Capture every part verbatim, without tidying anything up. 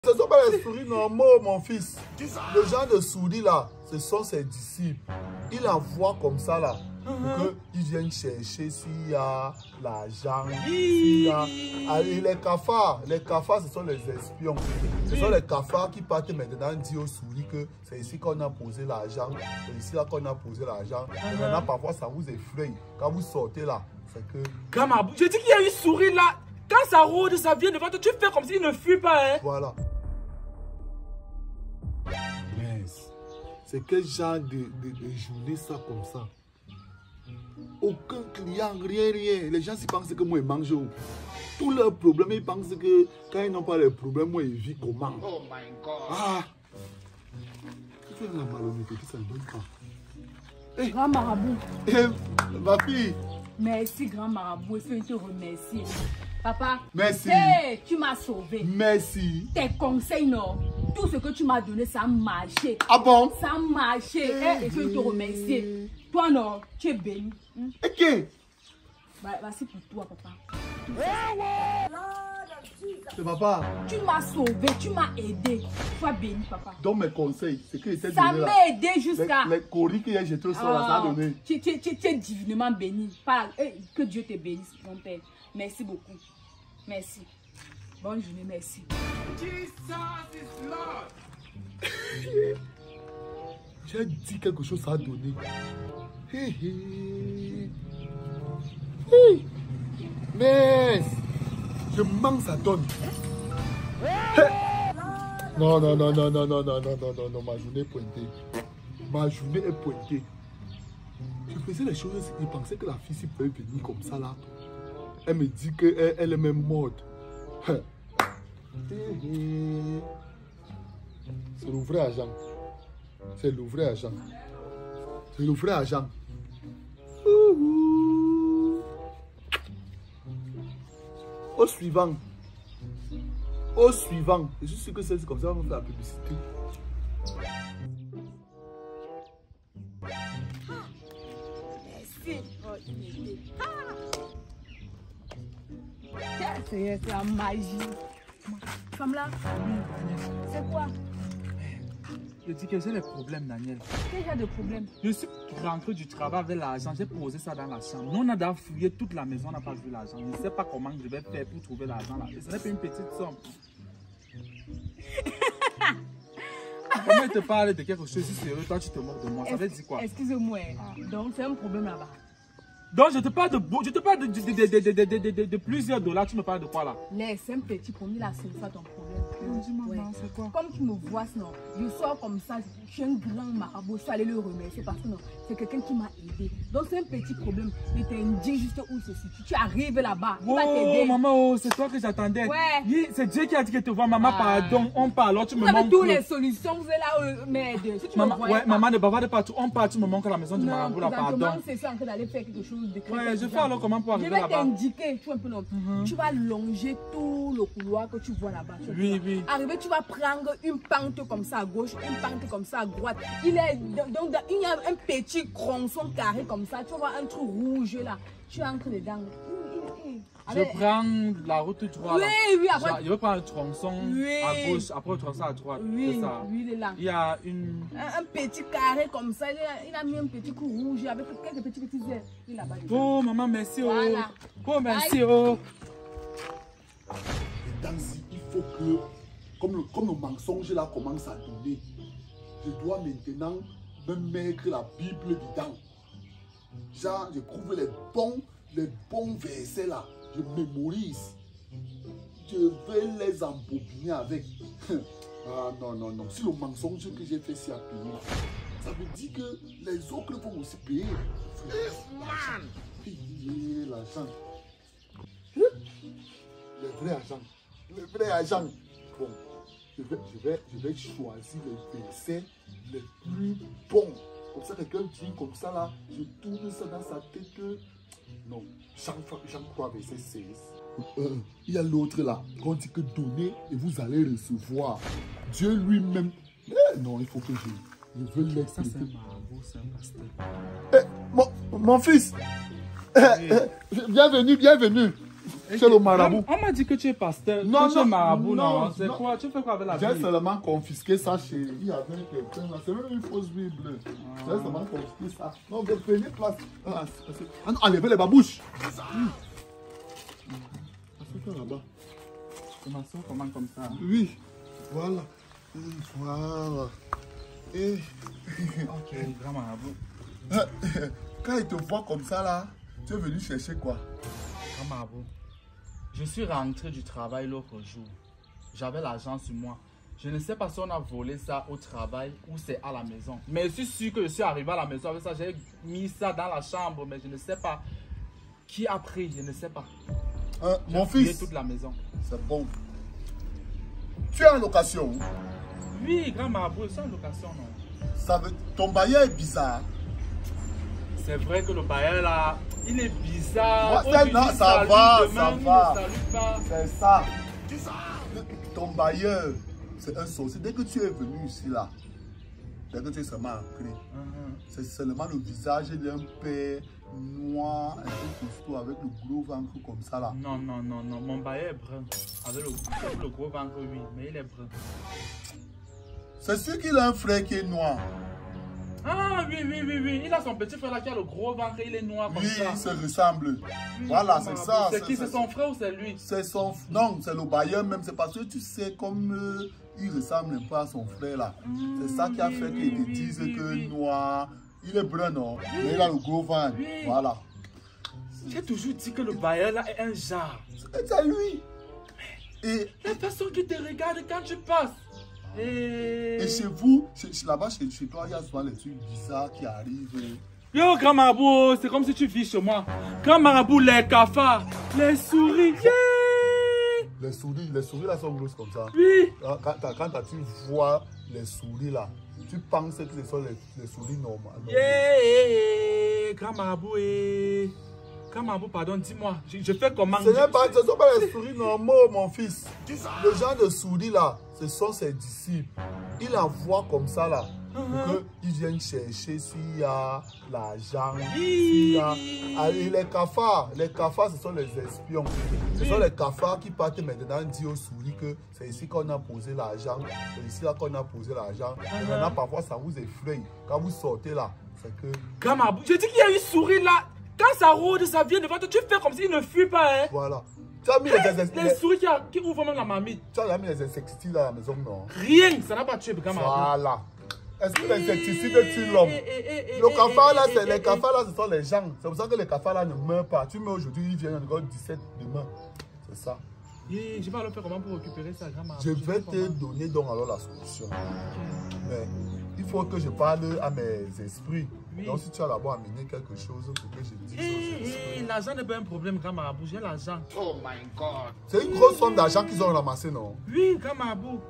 Ce ne sont pas les souris normaux, mon fils. Le genre de souris là, ce sont ses disciples. Il envoie comme ça là, pour qu'ils viennent chercher s'il y a l'argent, s'il y a... Et les cafards, les cafards, ce sont les espions. Ce sont les cafards qui partent maintenant dire aux souris que c'est ici qu'on a posé l'argent, c'est ici là qu'on a posé l'argent. Et maintenant, parfois, ça vous effraie. Quand vous sortez là, c'est que... Grand marabout, je dis qu'il y a une souris là. Quand ça rôde, ça vient devant toi, tu fais comme s'il ne fuit pas. Hein? Voilà. C'est quel genre de, de, de journée ça comme ça? Aucun client, rien, rien. Les gens s'y pensent que moi je mange. Tous leurs problèmes, ils pensent que quand ils n'ont pas les problèmes, moi ils vivent comment? Oh my God! Ah! Tu fais la malhonnêteté, ça ne donne pas. Hey. Grand marabout. Hey, ma fille. Merci, grand marabout. Je te remercie. Papa, merci. Hey, tu m'as sauvé. Merci. Tes conseils, non. Tout ce que tu m'as donné, ça a marché. Ah bon? Ça a marché. Hey, et je te remercie. Toi, non, tu es béni. Hmm? Ok. Bah, voici pour toi, papa. C'est papa. Tu m'as sauvé, tu m'as aidé. Sois béni, papa. Donc mes conseils, c'est que j'étais ça m'a aidé jusqu'à... Les, les coris que j'ai jetés au sol, ah, ça a donné. Tu, tu, tu, tu es divinement béni. Par... Que Dieu te bénisse, mon père. Merci beaucoup. Merci. Bonne journée, merci. Jesus is Lord. J'ai dit quelque chose, ça a donné. Hey, hey. Hey. Mais je mange, ça donne. Hey. Non, non, non, non, non, non, non, non, non, non, non, ma journée est pointée. Ma journée est pointée. Je faisais les choses, je pensais que la fille s'y pouvait venir comme ça là. Elle me dit qu'elle elle est même morte. C'est le vrai agent. C'est le vrai agent. C'est le vrai agent. Au suivant. Au suivant. Je suis sûr que c'est comme ça qu'on fait la publicité. Merci. C'est la magie. Comme là. C'est quoi? Je dis que j'ai des problèmes, Daniel. Quel genre de problème? Je suis rentré du travail avec l'argent, j'ai posé ça dans la chambre. Nous, on a d'abord fouillé toute la maison, on n'a pas vu l'argent. Je ne sais pas comment je vais faire pour trouver l'argent là. Et ce n'est pas une petite somme. Comment il te parle de quelque chose si sérieux, toi tu te moques de moi, ça veut dire quoi? Excusez-moi, ah. Donc c'est un problème là-bas. Donc je te parle de je te parle de, de, de, de, de, de, de, de, de plusieurs dollars, tu me parles de quoi là? Laisse un petit premier là, c'est ça ton problème. Dis maman, ouais. C'est quoi? Comme tu me vois, non, je sors comme ça, je suis un grand marabout, je suis allé le remercier parce que non, c'est quelqu'un qui m'a aidé. Donc c'est un petit problème, je t'indique juste où c'est situé. Tu arrives là-bas, il oh, va t'aider. Maman, oh, c'est toi que j'attendais. Ouais. C'est Dieu qui a dit que te voir, maman, ah. Pardon, on parle, alors tu vous me avez manques. Toutes les solutions, vous êtes là, euh, m'aider. Si maman, ouais, maman ne bavarde pas tout, on parle, tu me manques à la maison du non, marabout là, pardon. c'est ça en train d'aller faire quelque chose de ouais, je fais alors comment pour arriver là-bas? Je vais t'indiquer, tu, mm-hmm. tu vas longer tout le couloir que tu vois là-bas. Oui, vois. oui. Arrivé, tu vas prendre une pente comme ça à gauche, une pente comme ça à droite. Il est donc il y a un petit tronçon carré comme ça. Tu vois un truc rouge là. Tu entres dedans. Je prends la route droite. Oui, là. Oui, après. Je vais prendre le tronçon oui. à gauche, après le tronçon à droite. Oui, ça. oui, il est là. Il y a une... Un, un petit carré comme ça. Il a, il a mis un petit coup rouge avec quelques petits petits airs. Il est là-bas. Oh, maman, merci. Voilà. Oh, oh merci. Aïe. Oh. Et dans ce, il faut que, comme le, comme le mensonge là commence à donner, je dois maintenant me mettre la Bible dedans. Genre, je trouve les bons, les bons versets là. Je mémorise. Je vais les embobiner avec. Ah non, non, non. Si le mensonge que j'ai fait s'y a payé, ça veut dire que les autres vont aussi payer. Man. Payer l'argent. Le vrai agent. Le vrai agent. Bon, je vais, je vais, je vais choisir les versets les plus bons. Comme ça, quelqu'un dit comme ça là, je tourne ça dans sa tête. Non, Jean, Jean trois, verset seize. Euh, il y a l'autre là, qu'on dit que donnez et vous allez recevoir. Dieu lui-même. Eh, non, il faut que je, je veux l'expliquer. Ça, c'est un marabout, c'est un pasteur. Eh, mon, mon fils, eh, eh, bienvenue, bienvenue. chez le marabout. On m'a dit que tu es pasteur. Non, que tu es non, marabout, non. non, C'est non. quoi? Tu fais quoi avec la J'ai Bible? seulement confisqué ça chez. Il y avait quelqu'un là. C'est même une fausse Bible. Ah. J'ai seulement confisqué ça. Non, vous prenez place. Ah, c'est- ah non, enlevez les babouches. Hmm. C'est là-bas. Tu m'as comment comme ça? Oui, voilà. Voilà. Et. Ok, grand marabout. Quand il te voit comme ça là, tu es venu chercher quoi? Grand marabout. Je suis rentré du travail l'autre jour. J'avais l'argent sur moi. Je ne sais pas si on a volé ça au travail ou c'est à la maison. Mais je suis sûr que je suis arrivé à la maison avec ça. J'ai mis ça dans la chambre, mais je ne sais pas qui a pris. Je ne sais pas. Hein, mon J'ai fouillé fils, toute la maison. c'est bon. Tu es en location. Oui, grand marabout, c'est une location, non? Ça veut... Ton bailleur est bizarre. C'est vrai que le bailleur là, il est bizarre. Ouais, Aujourd'hui, non, il ça salue, va, demain, ça il ne va. salue pas. C'est ça. Ton bailleur, c'est un sorcier. Dès que tu es venu ici là, dès que tu es seulement entré, Mhm. c'est seulement le visage d'un père noir, un peu costaud avec le gros ventre comme ça là. Non, non, non, non. Mon bailleur est brun. Avec le, avec le gros ventre, oui, mais il est brun. C'est sûr qu'il a un frère qui est noir. Ah oui, oui, oui, oui. Il a son petit frère là qui a le gros ventre, il est noir comme Oui, ça. il se ressemble. Oui, Voilà, grand c'est marabout. ça. C'est qui? C'est son frère ou c'est lui? C'est son... Non, c'est le bailleur même. C'est parce que tu sais comme euh, il ressemble un peu à son frère là. Mm, C'est ça qui a oui, fait oui, qu'ils te oui, disent oui, que oui. noir. Il est brun, non? Mais il a le gros ventre. Oui. Voilà. J'ai toujours dit que le bailleur là est un genre. C'est lui. Et, La personne qui te regarde quand tu passes. Et... et chez vous, chez- chez- là-bas chez, chez toi, il y a souvent les trucs bizarres qui arrivent. Yo, grand marabout, c'est comme si tu vis chez moi. Grand marabout, les cafards, les souris. Yeah! Les souris, les souris là sont grosses comme ça. Oui. Quand, quand, quand tu vois les souris là, tu penses que ce sont les, les souris normales. Yeah! Grand marabout, eh. Grand marabout, pardon, dis-moi. Je, je fais comment? Ce n'est pas, ce ne sont pas les souris normaux, mon fils. Le genre de souris là, ce sont ses disciples. Il envoie comme ça là, pour qu'ils viennent chercher s'il y a l'argent, s'il y a... Ah, et les cafards, les cafards, ce sont les espions. Ce sont les cafards qui partent maintenant dire aux souris que c'est ici qu'on a posé l'argent, c'est ici là qu'on a posé l'argent. Et maintenant, parfois, ça vous effraie. Quand vous sortez là, c'est que... Grand marabout, je dis qu'il y a une souris là. Quand ça rôde, ça vient devant toi, tu fais comme s'il ne fuit pas, hein. Voilà. Tu as mis les, Les, les souris qui, a, qui ouvrent même la marmite. tu as mis les insecticides à la maison, non? Rien, ça n'a pas tué grand marabout. Voilà. Est-ce que l'insecticide tue l'homme? Le cafard là, c'est les cafards là, ce sont les gens. C'est pour ça que les cafards là ne meurent pas. Tu mets aujourd'hui, ils viennent encore dix-sept demain. C'est ça. Yeah, je vais alors faire comment pour récupérer ça, grand marabout. Je vais te donner donc alors la solution. Mais il faut que je parle à mes esprits. Oui. Donc si tu as là-bas amené quelque chose pour que je dise aux Eh, esprits. eh, l'argent n'est pas un problème, grand marabout. J'ai l'argent. Oh my God. C'est une grosse somme d'argent qu'ils ont ramassé, non? Oui, grand marabout.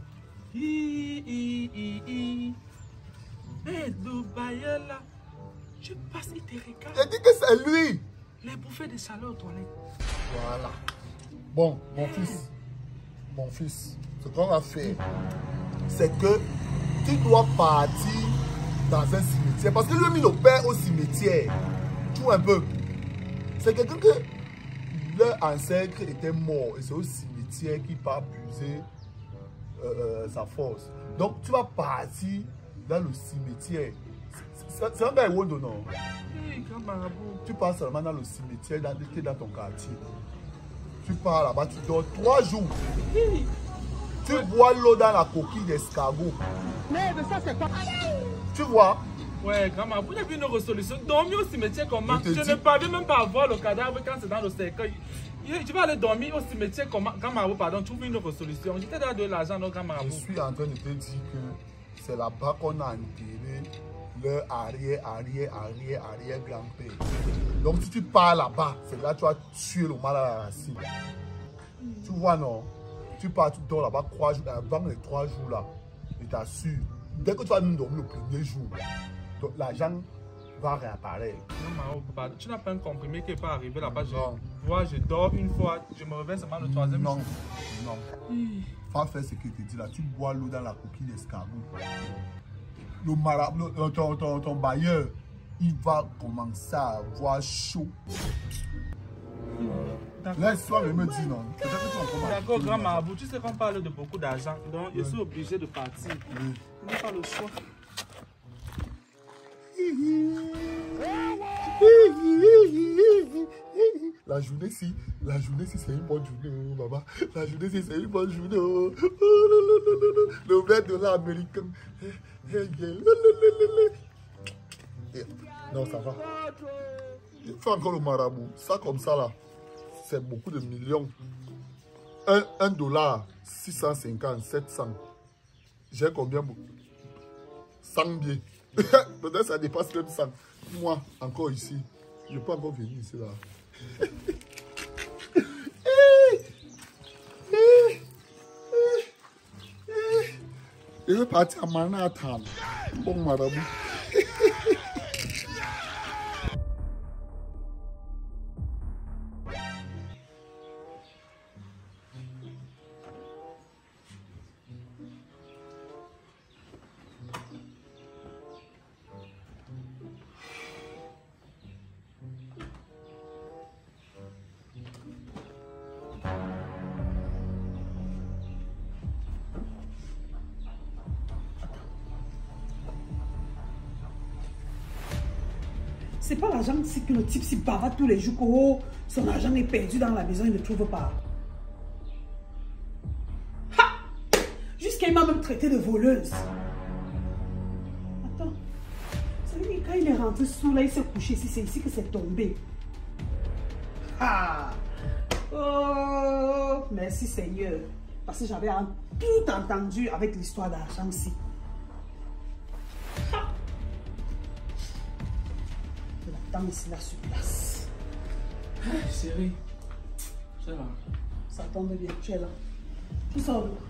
Hi, hi, hi, hi. Eh, le bailleur là, tu passes, il te regarde. J'ai dit que c'est lui. Les bouffées de chaleur aux toilettes. Voilà. Bon, mon fils, mon fils, ce qu'on va faire, c'est que tu dois partir dans un cimetière. Parce que lui, il le père au cimetière. Tu vois un peu. C'est quelqu'un que leur ancêtre était mort. Et c'est au cimetière qu'il va puiser euh, euh, sa force. Donc, tu vas partir dans le cimetière. C'est c'est un gars Ewondo, non? Oui, grand marabout. Tu pars seulement dans le cimetière dans, qui est dans ton quartier. Tu pars là-bas, tu dors trois jours. Oui. Tu bois l'eau dans la coquille d'escargot. Mais ça, c'est pas. Tu vois? Ouais, grand marabout, il y a une résolution. Dormir au cimetière comment? Je te Je dis- ne parviens même pas à voir le cadavre quand c'est dans le cercueil. Tu vas aller dormir au cimetière comment? Grand marabout, pardon, trouve une résolution. Je t'ai donné de l'argent, non, grand Je marabout. suis en train de te dire que c'est là-bas qu'on a enterré leur arrière, arrière, arrière, arrière grand-père. Donc si tu pars là-bas, c'est là que tu vas tuer le mal à la racine. Tu vois, non? Tu pars, tu dors là-bas trois jours, avant les trois jours là, je t'assure, dès que tu vas nous dormir le premier jour, donc l'argent va réapparaître. Non, marabout, pardon. Tu n'as pas un comprimé qui n'est pas arrivé là-bas. Je Non. vois, je dors une fois, je me réveille seulement le troisième Non, jour. non. Va faire ce qu'il te dit là. Tu bois l'eau dans la coquille d'escargot. Le marabout, le- ton, ton, ton bailleur, il va commencer à avoir chaud. Laisse-toi me dire non. D'accord, grand marabout, tu sais qu'on parle de beaucoup d'argent, donc je suis obligé de partir. Oui. Je n'ai pas le choix. La journée si, la journée si c'est une bonne journée, oh, maman. La journée si c'est une bonne journée, oh. Le vingt dollars américain. Non, ça va. Il faut encore le marabout. Ça comme ça là, c'est beaucoup de millions. Un, un dollar, six cent cinquante, sept cents. J'ai combien? cent billets. Peut-être ça dépasse même cent. Moi, encore ici, je peux encore venir ici là. Je vais partir à Manhattan. Bon marabout. C'est pas l'argent, c'est que le type s'y bavard tous les jours que oh, son argent est perdu dans la maison, il ne trouve pas. Ha! Jusqu'à il m'a même traité de voleuse. Attends. Ça veut dire que quand il est rentré sous là, il s'est couché ici, c'est ici que c'est tombé. Ah! Oh! Merci Seigneur. Parce que j'avais tout entendu avec l'histoire d'argent ici. Ici là sur place. Hey, chérie, tu es là. Ça tombe bien, tu es là. Tu sors où?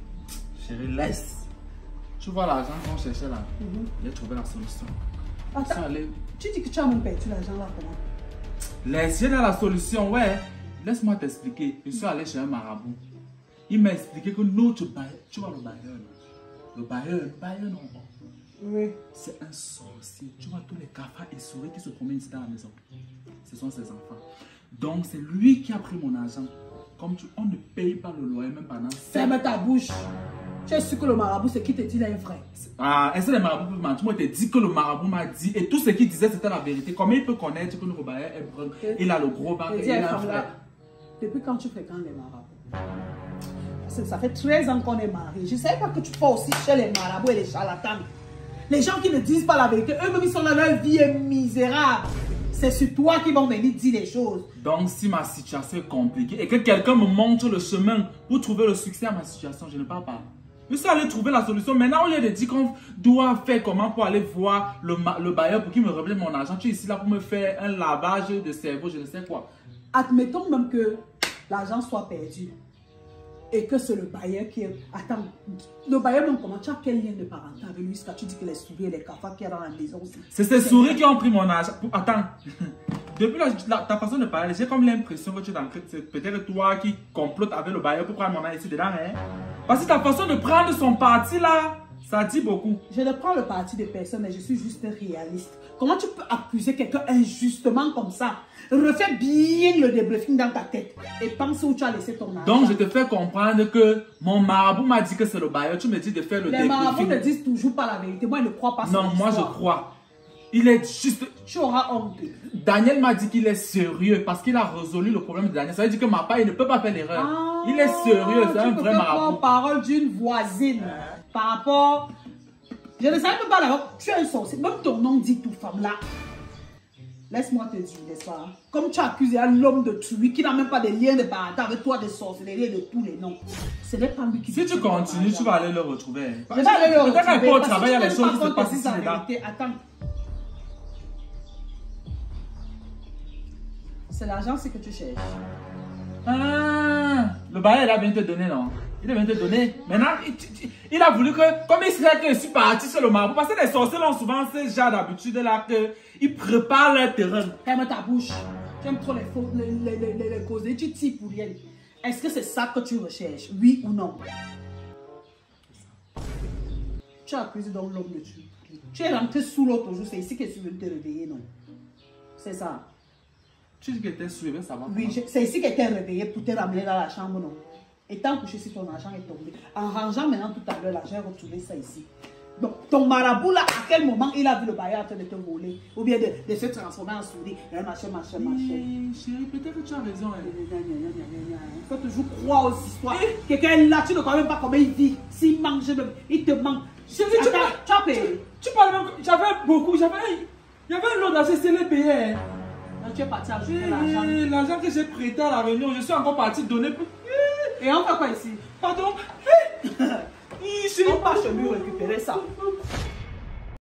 Chérie, laisse. Tu vois l'argent qu'on cherchait là. Mm-hmm. J'ai trouvé la solution. Attends, allé... tu dis que tu as mon perdu l'argent là comment? Laisse, j'ai dans la solution, ouais. Laisse-moi t'expliquer. Je suis allé chez un marabout. Il m'a expliqué que notre bailleur, tu vois le bailleur, le bailleur, le bailleur non. Oui. C'est un sorcier. Tu vois tous les cafards et souris qui se promènent ici dans la maison. Ce sont ses enfants. Donc c'est lui qui a pris mon argent. Comme tu, on ne paye pas le loyer même pendant... Ferme ta bouche. Tu es sûr que le marabout, ce qu'il te dit là est vrai? Ah, est-ce que le marabout peut mentir? Moi, je t'ai dit que le marabout m'a dit. Et tout ce qu'il disait, c'était la vérité. Comment il peut connaître que le bailleur est brun? Il a le gros ventre et il a un frère. Depuis quand tu fréquentes les marabouts? Parce que ça fait treize ans qu'on est mariés. Je ne savais pas que tu vas aussi chez les marabouts et les charlatans. Les gens qui ne disent pas la vérité, eux-mêmes ils sont dans leur vie est misérable. C'est sur toi qu'ils vont venir dire des choses. Donc si ma situation est compliquée et que quelqu'un me montre le chemin pour trouver le succès à ma situation, je ne parle pas. Je suis allé trouver la solution. Maintenant, au lieu de dire qu'on doit faire comment pour aller voir le, le bailleur pour qu'il me remette mon argent, tu es ici là pour me faire un lavage de cerveau, je ne sais quoi. Admettons même que l'argent soit perdu. Et que c'est le bailleur qui est... Attends, le bailleur même comment? Tu as quel lien de parenté avec lui? Jusqu'à tu dis que les souris et les cafards qui sont dans la maison aussi. C'est ces souris qui ont pris mon argent. Attends, depuis la, la, ta façon de parler, j'ai comme l'impression que tu es dans... C'est peut-être toi qui complote avec le bailleur pour prendre mon argent ici dedans, hein? Parce que ta façon de prendre son parti là, ça dit beaucoup. Je ne prends le parti de personne, mais je suis juste réaliste. Comment tu peux accuser quelqu'un injustement comme ça? Refais bien le débriefing dans ta tête et pense où tu as laissé ton argent. Donc je te fais comprendre que mon marabout m'a dit que c'est le bailleur. Tu me dis de faire le débriefing. Les marabouts ne disent toujours pas la vérité. Moi, je ne crois pas. Non, moi je crois. Il est juste... Tu auras honte. Daniel m'a dit qu'il est sérieux parce qu'il a résolu le problème de Daniel. Ça veut dire que ma part, il ne peut pas faire l'erreur. Ah, il est sérieux, c'est un vrai marabout. Tu parole d'une voisine par rapport... Je ne savais même pas d'abord. Tu es un sorcier. Même ton nom dit tout, femme là. Laisse-moi te dire, n'est-ce pas? Comme tu as accusé un homme de tuer qui n'a même pas de lien de parenté avec toi, de sorcellerie et de tous les noms. Ce n'est pas lui qui... Si tu continues, tu vas aller le retrouver. Je vais aller le retrouver. Peut-être qu'au travail, il y a des choses qui se passent ici dedans. Attends. C'est l'argent, c'est que tu cherches. Ah, le bailleur, il vient te donner, non? Il vient te donner. Maintenant, il, il a voulu que, comme il serait que je suis parti sur le marabout, parce que les sorciers ont souvent ce genre d'habitude-là, qu'ils préparent leur terrain. Ferme ta bouche. Tu aimes trop les, faux, les, les, les, les, les causes. Tu tires pour rien. Est-ce que c'est ça que tu recherches? Oui ou non? Tu as accusé donc l'homme de tuer. Tu es rentré sous l'autre jour. C'est ici que tu veux te réveiller, non? C'est ça. Tu dis que t'es soulevé, ça va. Oui, je- c'est ici qu'elle t'est réveillée pour te ramener dans la chambre, non? Étant couché si ton argent est tombé. En rangeant maintenant tout à l'heure, l'argent est retrouvé ça ici. Donc, ton marabout là, à quel moment il a vu le bailleur en train de te voler? Ou bien de, de se transformer en souris? Un machin, machin, machin. Eh, chérie, peut-être que tu as raison. Hein. Il faut toujours croire aux histoires. Quelqu'un est là, tu ne connais même pas comment il vit. S'il mange, même, il te manque. Chérie, tu, Attends, parles- tu as payé. tu, tu parles même. J'avais beaucoup, j'avais. Il y avait un lot d'assez les payé. Hein. Donc, tu es parti ajouter Eh, l'argent. L'argent que j'ai prêté à la réunion, je suis encore parti donner. Pour... Eh, Et on fait quoi ici? pardon. Eh, chérie, On va chez lui récupérer ça.